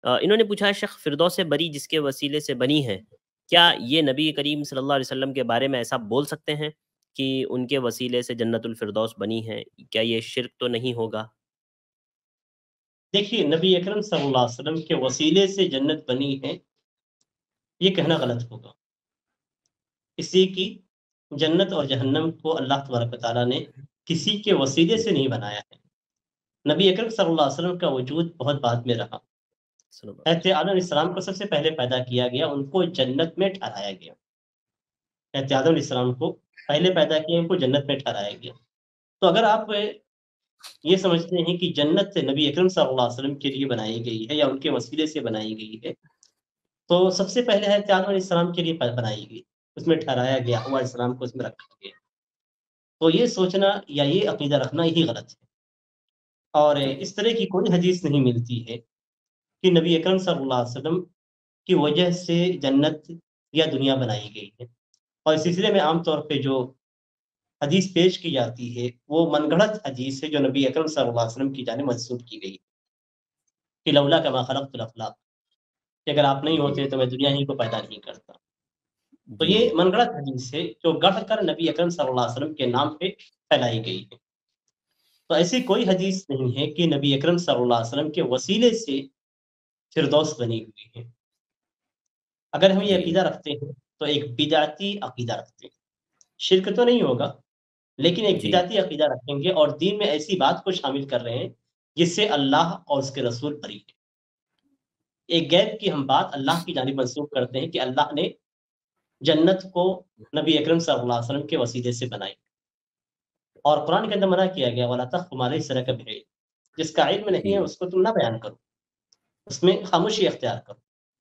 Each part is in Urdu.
انہوں نے پوچھا ہے شیخ فردوس بری جس کے وسیلے سے بنی ہے، کیا یہ نبی کریم صلی اللہ علیہ وسلم کے بارے میں ایسا بول سکتے ہیں کہ ان کے وسیلے سے جنت الفردوس بنی ہے؟ کیا یہ شرک تو نہیں ہوگا؟ دیکھیے نبی اکرم صلی اللہ علیہ وسلم کے وسیلے سے جنت بنی ہے، یہ کہنا غلط ہوگا۔ اسی کی جنت اور جہنم کو اللہ تبارک و تعالیٰ نے کسی کے وسیلے جی سے نہیں بنایا ہے۔ نبی اکرم صلی اللہ علیہ وسلم کا وجود بہت بعد میں رہا۔ صلی اللہ علیہ حضرت آدم علیہ السلام کو سب سے پہلے پیدا کیا گیا، ان کو جنت میں ٹھہرایا گیا۔ حضرت آدم علیہ السلام کو پہلے پیدا کیا، ان کو جنت میں ٹھہرایا گیا۔ تو اگر آپ یہ سمجھتے ہیں کہ جنت نبی اکرم صلی اللہ علیہ وسلم کے لیے بنائی گئی ہے یا ان کے وسیلے سے بنائی گئی ہے، تو سب سے پہلے حضرت آدم علیہ السلام کے لیے بنائی گئی، اس میں ٹھہرایا گیا، حوا علیہ السلام کو اس میں رکھا گیا۔ تو یہ سوچنا یا یہ عقیدہ رکھنا یہی غلط ہے۔ اور جی اس طرح کی کوئی حدیث نہیں ملتی ہے کہ نبی اکرم صلی اللہ علیہ وسلم کی وجہ سے جنت یا دنیا بنائی گئی ہے۔ اور اس سلسلے میں عام طور پہ جو حدیث پیش کی جاتی ہے وہ من گھڑت حدیث ہے جو نبی اکرم صلی اللہ علیہ وسلم کی جانب منسوب کی گئی کہ لولا کما خلقت الافلاق، کہ اگر آپ نہیں جی ہوتے تو میں دنیا ہی کو پیدا نہیں کرتا۔ تو جی یہ من گھڑت حدیث ہے جو گڑھ کر نبی اکرم صلی اللہ علیہ وسلم کے نام پہ پھیلائی گئی ہے۔ تو ایسی کوئی حدیث نہیں ہے کہ نبی اکرم صلی اللہ علیہ وسلم کے وسیلے سے فردوس بنی ہوئی ہے۔ اگر ہم یہ جی عقیدہ رکھتے ہیں تو ایک بدعتی عقیدہ رکھتے ہیں۔ شرک تو نہیں ہوگا، لیکن ایک جی بدعتی عقیدہ رکھیں گے اور دین میں ایسی بات کو شامل کر رہے ہیں جس سے اللہ اور اس کے رسول بری ہے۔ ایک غیب کی ہم بات اللہ کی جانب منسوخ کرتے ہیں کہ اللہ نے جنت کو نبی اکرم صلی اللہ علیہ وسلم کے وسیلے سے بنائی، اور قرآن کے اندر منع کیا گیا وَلَا تَخْفُ مَا لَيْسَ لَكَ بِعِلْمٍ، جس کا علم نہیں ہے جی اس کو تم نہ بیان کرو، اس میں خاموشی اختیار کرو۔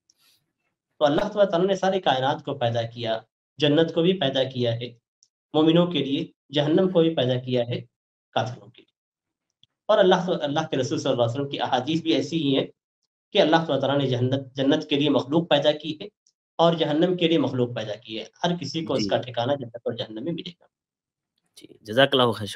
تو اللہ تعالیٰ نے ساری کائنات کو پیدا کیا، جنت کو بھی پیدا کیا ہے مومنوں کے لیے، جہنم کو بھی پیدا کیا ہے کافروں کے لیے۔ اور اللہ کے رسول صلی اللہ علیہ وسلم کی احادیث بھی ایسی ہی ہیں کہ اللہ تعالیٰ نے جنت کے لیے مخلوق پیدا کی ہے اور جہنم کے لیے مخلوق پیدا کی ہے۔ ہر کسی کو اس جی کا ٹھکانہ جنت اور جہنم میں ملے گا۔ جی جزاک اللہ خیر۔